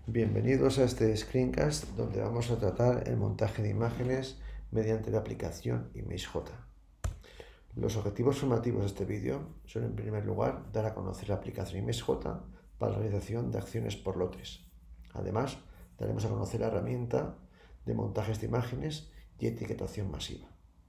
Bienvenidos a este screencast donde vamos a tratar el montaje de imágenes mediante la aplicación ImageJ. Los objetivos formativos de este vídeo son, en primer lugar, dar a conocer la aplicación ImageJ para la realización de acciones por lotes. Además, daremos a conocer la herramienta de montajes de imágenes y etiquetación masiva.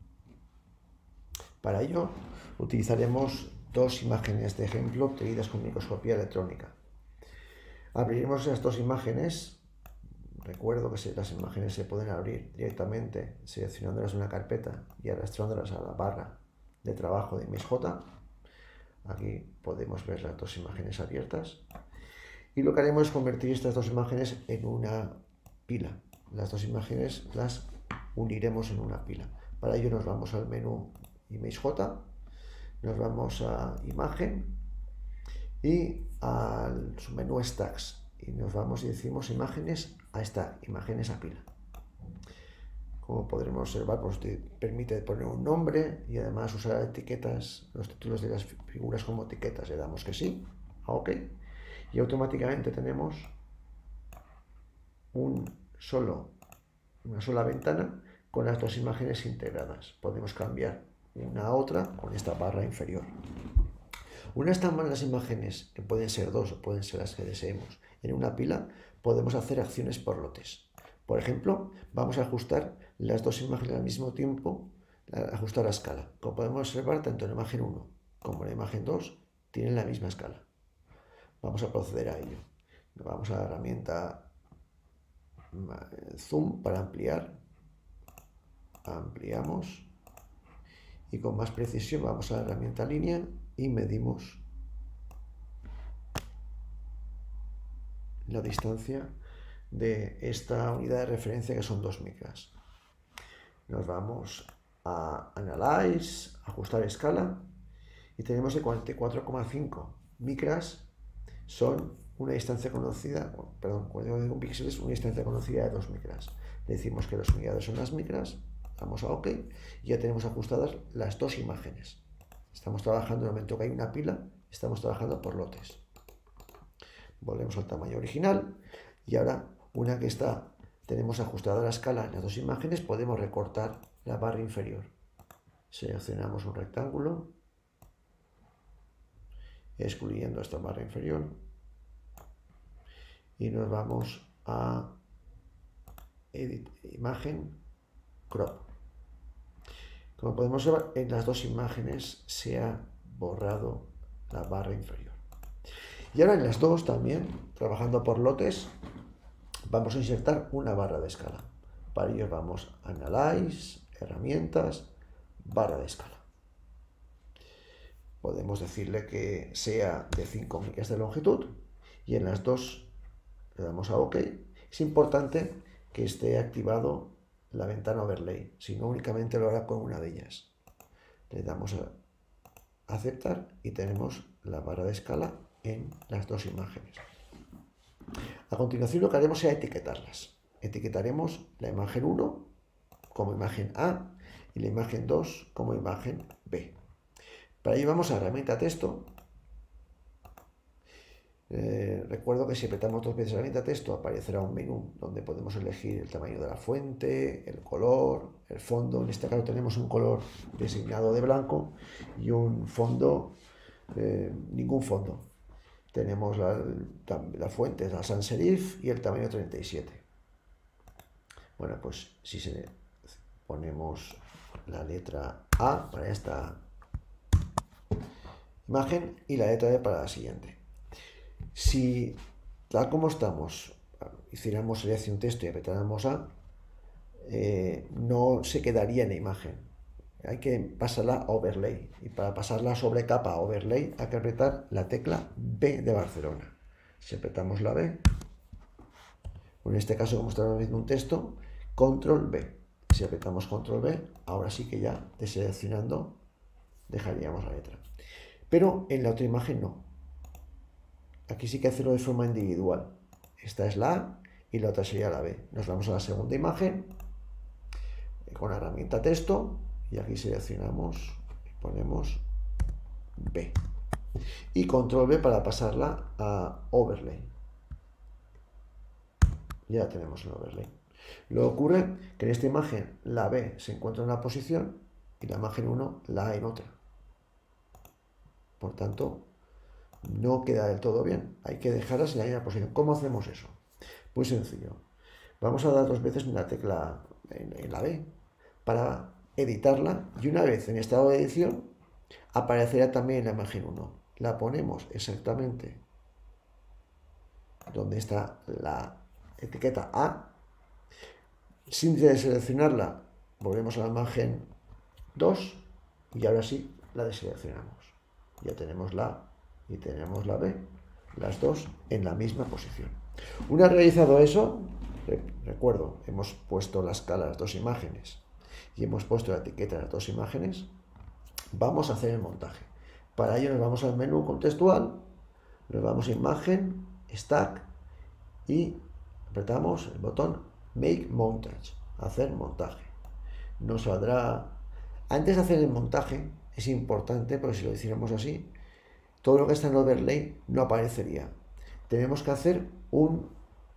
Para ello, utilizaremos dos imágenes de ejemplo obtenidas con microscopía electrónica. Abriremos las dos imágenes. Recuerdo que las imágenes se pueden abrir directamente seleccionándolas en una carpeta y arrastrándolas a la barra de trabajo de ImageJ. Aquí podemos ver las dos imágenes abiertas. Y lo que haremos es convertir estas dos imágenes en una pila. Las dos imágenes las uniremos en una pila. Para ello nos vamos al menú ImageJ, nos vamos a Imagen y al submenú Stacks y nos vamos y decimos imágenes a stack, imágenes a pila. Como podremos observar, pues te permite poner un nombre y además usar etiquetas, los títulos de las figuras como etiquetas. Le damos que sí, a OK, y automáticamente tenemos una sola ventana con las dos imágenes integradas. Podemos cambiar una a otra con esta barra inferior. Una vez están las imágenes, que pueden ser dos o pueden ser las que deseemos, en una pila, podemos hacer acciones por lotes. Por ejemplo, vamos a ajustar las dos imágenes al mismo tiempo, ajustar la escala. Como podemos observar, tanto la imagen 1 como la imagen 2 tienen la misma escala. Vamos a proceder a ello. Vamos a la herramienta Zoom para ampliar. Ampliamos. Y con más precisión vamos a la herramienta Línea y medimos la distancia de esta unidad de referencia, que son 2 micras. Nos vamos a Analyze, ajustar escala, y tenemos que 44,5 micras son una distancia conocida, perdón, 45 píxeles, una distancia conocida de 2 micras. Le decimos que las unidades son las micras, damos a OK y ya tenemos ajustadas las dos imágenes. Estamos trabajando, en el momento que hay una pila, estamos trabajando por lotes. Volvemos al tamaño original y ahora, una que tenemos ajustada la escala en las dos imágenes, podemos recortar la barra inferior. Seleccionamos un rectángulo, excluyendo esta barra inferior, y nos vamos a Edit, Imagen, Crop. Como podemos ver, en las dos imágenes se ha borrado la barra inferior. Y ahora en las dos también, trabajando por lotes, vamos a insertar una barra de escala. Para ello vamos a Analyze, Herramientas, barra de escala. Podemos decirle que sea de 5 micras de longitud y en las dos le damos a OK. Es importante que esté activado la ventana Overlay, si no únicamente lo hará con una de ellas. Le damos a Aceptar y tenemos la barra de escala en las dos imágenes. A continuación lo que haremos será etiquetarlas. Etiquetaremos la imagen 1 como imagen A y la imagen 2 como imagen B. Para ello vamos a herramienta texto. Recuerdo que si apretamos dos veces la herramienta texto aparecerá un menú donde podemos elegir el tamaño de la fuente, el color, el fondo. En este caso tenemos un color designado de blanco y un fondo, ningún fondo. Tenemos la fuente, la sans serif y el tamaño 37. Bueno, pues si ponemos la letra A para esta imagen y la letra B para la siguiente. Si, tal como estamos, hiciéramos selección texto y apretáramos A, no se quedaría en la imagen. Hay que pasarla a Overlay. Y para pasarla sobre capa a Overlay hay que apretar la tecla B de Barcelona. Si apretamos la B, en este caso como estamos viendo un texto, Control B. Si apretamos Control B, ahora sí que ya deseleccionando dejaríamos la letra. Pero en la otra imagen no. Aquí sí que hacerlo de forma individual. Esta es la A y la otra sería la B. Nos vamos a la segunda imagen con la herramienta texto y aquí seleccionamos y ponemos B. Y control B para pasarla a Overlay. Ya la tenemos en overlay. Lo ocurre que en esta imagen la B se encuentra en una posición y la imagen 1 la A en otra. Por tanto, no queda del todo bien. Hay que dejarlas en la misma posición. ¿Cómo hacemos eso? Muy sencillo. Vamos a dar 2 veces en la tecla en la B para editarla y una vez en estado de edición aparecerá también la imagen 1. La ponemos exactamente donde está la etiqueta A. Sin deseleccionarla, volvemos a la imagen 2 y ahora sí la deseleccionamos. Ya tenemos la A y tenemos la B, las dos en la misma posición. Una vez realizado eso, recuerdo, hemos puesto la escala a las 2 imágenes y hemos puesto la etiqueta a las 2 imágenes, vamos a hacer el montaje. Para ello nos vamos al menú contextual, nos vamos a imagen, stack y apretamos el botón Make Montage, hacer montaje. Nos saldrá, antes de hacer el montaje, es importante, porque si lo hiciéramos así, todo lo que está en overlay no aparecería. Tenemos que hacer un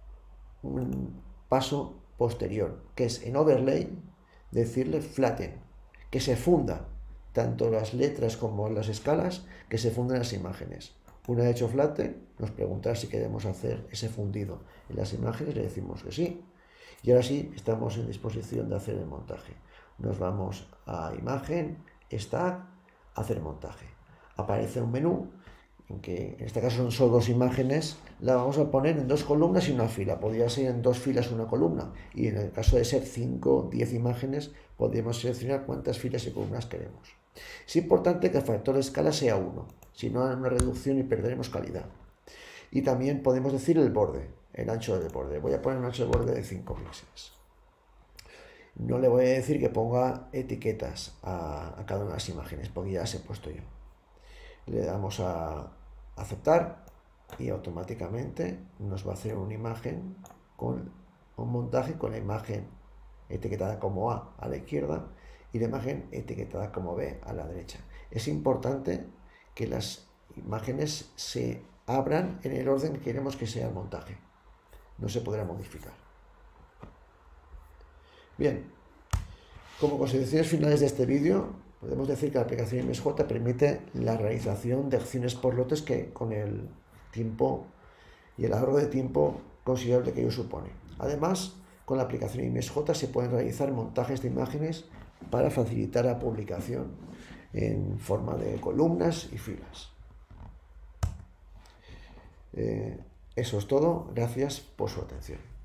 paso posterior, que es en overlay decirle flatten, que se funda tanto las letras como las escalas, que se funden las imágenes. Una vez hecho flatten, nos preguntará si queremos hacer ese fundido en las imágenes, le decimos que sí. Y ahora sí, estamos en disposición de hacer el montaje. Nos vamos a imagen, stack, hacer montaje. Aparece un menú, en que en este caso son solo 2 imágenes, la vamos a poner en 2 columnas y una fila. Podría ser en 2 filas una columna. Y en el caso de ser 5 o 10 imágenes, podríamos seleccionar cuántas filas y columnas queremos. Es importante que el factor de escala sea 1, si no hay una reducción y perderemos calidad. Y también podemos decir el borde, el ancho del borde. Voy a poner un ancho de borde de 5 píxeles. No le voy a decir que ponga etiquetas a cada una de las imágenes, porque ya las he puesto yo. Le damos a aceptar y automáticamente nos va a hacer una imagen con un montaje con la imagen etiquetada como A la izquierda y la imagen etiquetada como B a la derecha. Es importante que las imágenes se abran en el orden que queremos que sea el montaje. No se podrá modificar. Bien, como consideraciones finales de este vídeo, podemos decir que la aplicación ImesJ permite la realización de acciones por lotes que con el tiempo y el ahorro de tiempo considerable que ello supone. Además, con la aplicación ImesJ se pueden realizar montajes de imágenes para facilitar la publicación en forma de columnas y filas. Eso es todo. Gracias por su atención.